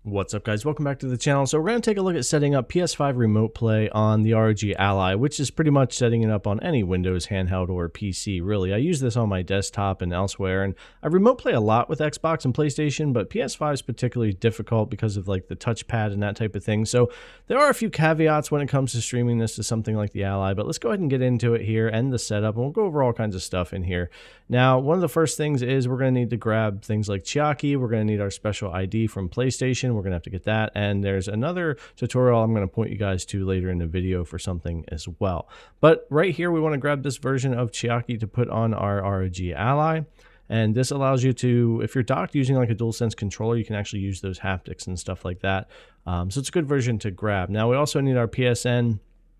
What's up, guys? Welcome back to the channel. So we're going to take a look at setting up PS5 Remote Play on the ROG Ally, which is pretty much setting it up on any Windows handheld or PC, really. I use this on my desktop and elsewhere, and I remote play a lot with Xbox and PlayStation, but PS5 is particularly difficult because of like the touchpad and that type of thing. So there are a few caveats when it comes to streaming this to something like the Ally, but let's go ahead and get into it here and the setup, and we'll go over all kinds of stuff in here. Now, one of the first things is we're going to need to grab things like Chiaki. We're going to need our special ID from PlayStation. We're going to have to get that, and there's another tutorial I'm going to point you guys to later in the video for something as well. But right here we want to grab this version of Chiaki to put on our ROG Ally, and this allows you to, if you're docked using like a DualSense controller, you can actually use those haptics and stuff like that. So it's a good version to grab. Now we also need our PSN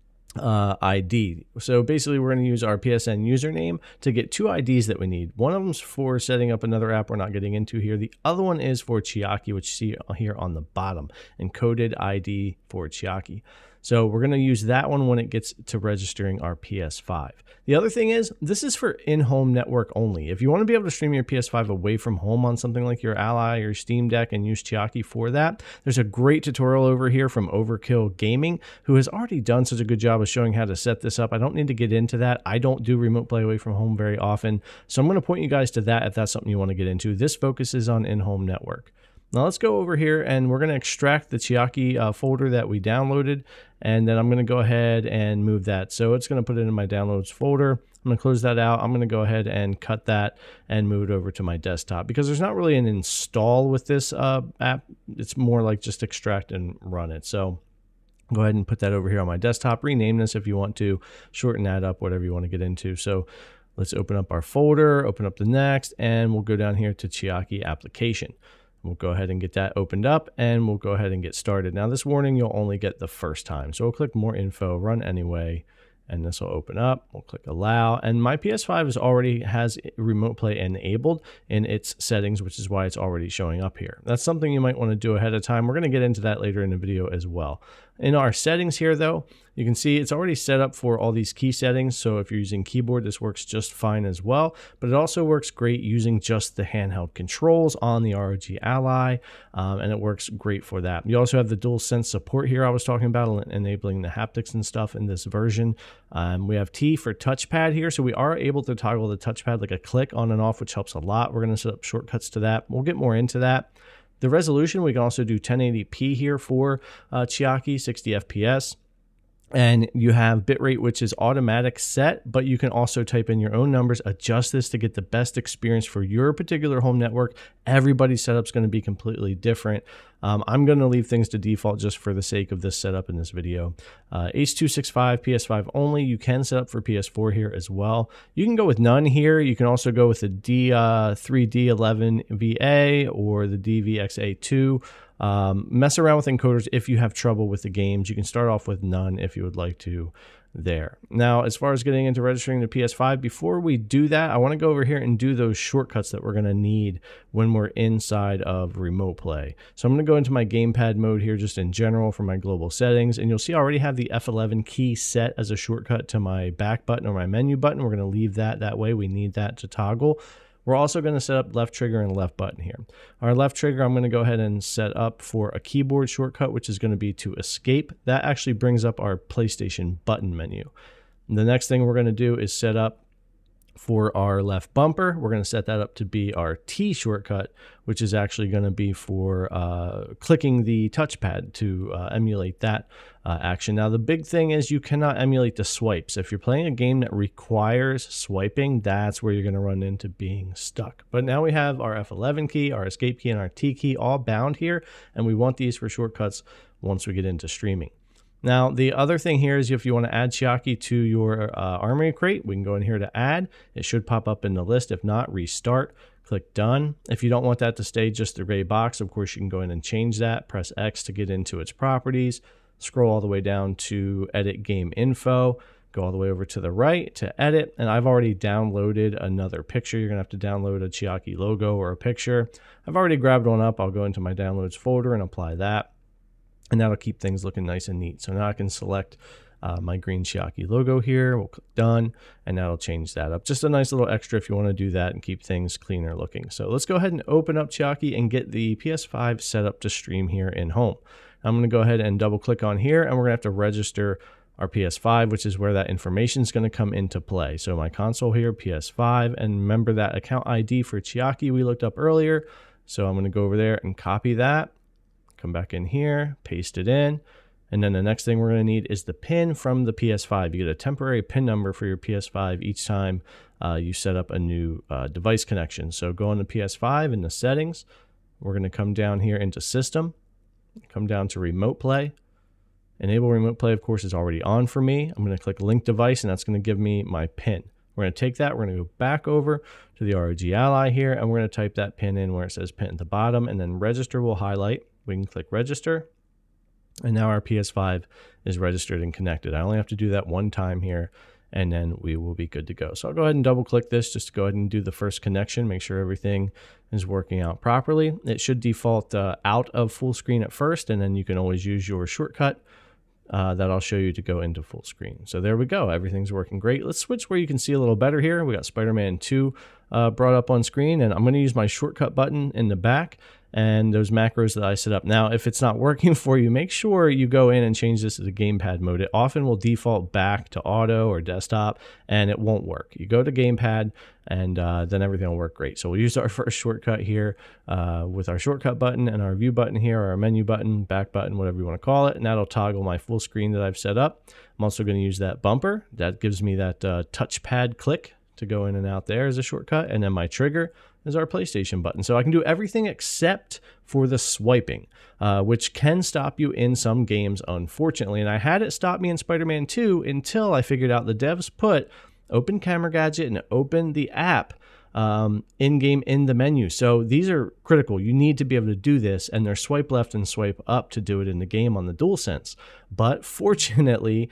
ID. So basically we're going to use our PSN username to get two IDs that we need. One of them's for setting up another app we're not getting into here. The other one is for Chiaki, which you see here on the bottom, encoded ID for Chiaki. So we're going to use that one when it gets to registering our PS5. The other thing is, this is for in-home network only. If you want to be able to stream your PS5 away from home on something like your Ally or Steam Deck and use Chiaki for that, there's a great tutorial over here from Overkill Gaming, who has already done such a good job of showing how to set this up. I don't need to get into that. I don't do remote play away from home very often, so I'm going to point you guys to that if that's something you want to get into. This focuses on in-home network. Now let's go over here and we're going to extract the Chiaki folder that we downloaded, and then I'm going to go ahead and move that. So it's going to put it in my downloads folder. I'm going to close that out. I'm going to go ahead and cut that and move it over to my desktop because there's not really an install with this app. It's more like just extract and run it. So go ahead and put that over here on my desktop. Rename this if you want to, shorten that up, whatever you want to get into. So let's open up our folder, open up the next, and we'll go down here to Chiaki application. We'll go ahead and get that opened up, and we'll go ahead and get started. Now this warning you'll only get the first time. So we'll click more info, run anyway, and this will open up. We'll click allow, and my PS5 already has remote play enabled in its settings, which is why it's already showing up here. That's something you might want to do ahead of time. We're going to get into that later in the video as well. In our settings here though, you can see it's already set up for all these key settings. So if you're using keyboard, this works just fine as well, but it also works great using just the handheld controls on the ROG Ally, and it works great for that. You also have the DualSense support here I was talking about, enabling the haptics and stuff in this version. We have T for touchpad here, so we are able to toggle the touchpad like a click on and off, which helps a lot. We're going to set up shortcuts to that. We'll get more into that. The resolution, we can also do 1080p here for Chiaki, 60 FPS. And you have bitrate, which is automatic set, but you can also type in your own numbers, adjust this to get the best experience for your particular home network. Everybody's setup is going to be completely different. I'm going to leave things to default just for the sake of this setup in this video. H.265 PS5 only. You can set up for PS4 here as well. You can go with none here. You can also go with the D3D11VA or the DVXA2. Mess around with encoders if you have trouble with the games. You can start off with none if you would like to there. Now, as far as getting into registering the PS5, before we do that, I want to go over here and do those shortcuts that we're going to need when we're inside of remote play. So I'm going to go into my gamepad mode here just in general for my global settings, and you'll see I already have the F11 key set as a shortcut to my back button or my menu button. We're going to leave that way. We need that to toggle. We're also going to set up left trigger and left button here. Our left trigger, I'm going to go ahead and set up for a keyboard shortcut, which is going to be to escape. That actually brings up our PlayStation button menu. And the next thing we're going to do is set up for our left bumper. We're going to set that up to be our T shortcut, which is actually going to be for clicking the touchpad to emulate that action. Now, the big thing is you cannot emulate the swipes. If you're playing a game that requires swiping, that's where you're going to run into being stuck. But now we have our F11 key, our escape key, and our T key all bound here, and we want these for shortcuts once we get into streaming. Now, the other thing here is if you want to add Chiaki to your Armory Crate, we can go in here to add. It should pop up in the list. If not, restart. Click done. If you don't want that to stay just the gray box, of course, you can go in and change that. Press X to get into its properties. Scroll all the way down to edit game info. Go all the way over to the right to edit. And I've already downloaded another picture. You're going to have to download a Chiaki logo or a picture. I've already grabbed one up. I'll go into my downloads folder and apply that. And that'll keep things looking nice and neat. So now I can select my green Chiaki logo here. We'll click done, and that'll change that up. Just a nice little extra if you want to do that and keep things cleaner looking. So let's go ahead and open up Chiaki and get the PS5 set up to stream here in home. I'm going to go ahead and double click on here, and we're going to have to register our PS5, which is where that information is going to come into play. So my console here, PS5, and remember that account ID for Chiaki we looked up earlier. So I'm going to go over there and copy that, come back in here, paste it in, and then the next thing we're going to need is the PIN from the PS5. You get a temporary PIN number for your PS5 each time you set up a new device connection. So go on to PS5 in the settings. We're going to come down here into System, come down to Remote Play. Enable Remote Play, of course, is already on for me. I'm going to click Link Device, and that's going to give me my PIN. We're going to take that, we're going to go back over to the ROG Ally here, and we're going to type that PIN in where it says PIN at the bottom, and then Register will highlight. We can click Register, and now our PS5 is registered and connected. I only have to do that one time here, and then we will be good to go. So I'll go ahead and double click this just to go ahead and do the first connection, make sure everything is working out properly. It should default out of full screen at first, and then you can always use your shortcut that I'll show you to go into full screen. So there we go. Everything's working great. Let's switch where you can see a little better here. We got Spider-Man 2 brought up on screen, and I'm going to use my shortcut button in the back and those macros that I set up. Now, if it's not working for you, make sure you go in and change this to the gamepad mode. It often will default back to auto or desktop, and it won't work. You go to gamepad, and then everything will work great. So we'll use our first shortcut here with our shortcut button and our view button here, or our menu button, back button, whatever you want to call it, and that'll toggle my full screen that I've set up. I'm also going to use that bumper. That gives me that touchpad click to go in and out there as a shortcut, and then my trigger is our PlayStation button. So I can do everything except for the swiping, which can stop you in some games, unfortunately. And I had it stop me in Spider-Man 2 until I figured out the devs put Open Camera Gadget and open the app in-game in the menu. So these are critical. You need to be able to do this, and there's swipe left and swipe up to do it in the game on the DualSense. But fortunately,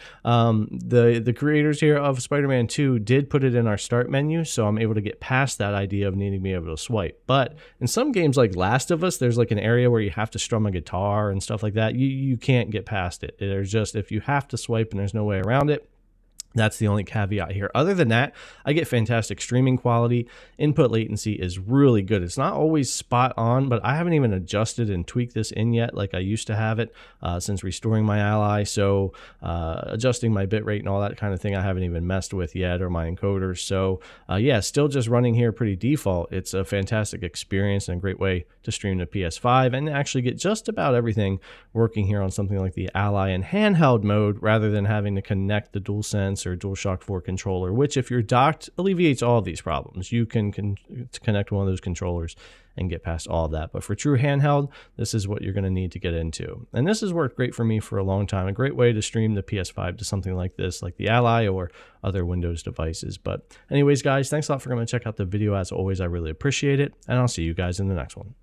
the creators here of Spider-Man 2 did put it in our start menu, so I'm able to get past that idea of needing to be able to swipe. But in some games like Last of Us, there's like an area where you have to strum a guitar and stuff like that. You can't get past it. There's just, if you have to swipe and there's no way around it, that's the only caveat here. Other than that, I get fantastic streaming quality. Input latency is really good. It's not always spot on, but I haven't even adjusted and tweaked this in yet like I used to have it since restoring my Ally. So adjusting my bitrate and all that kind of thing, I haven't even messed with yet, or my encoders. So yeah, still just running here pretty default. It's a fantastic experience and a great way to stream to PS5 and actually get just about everything working here on something like the Ally in handheld mode, rather than having to connect the DualSense or DualShock 4 controller, which if you're docked alleviates all of these problems. You can connect one of those controllers and get past all of that. But for true handheld, this is what you're going to need to get into. And this has worked great for me for a long time. A great way to stream the PS5 to something like this, like the Ally or other Windows devices. But anyways, guys, thanks a lot for coming to check out the video. As always, I really appreciate it. And I'll see you guys in the next one.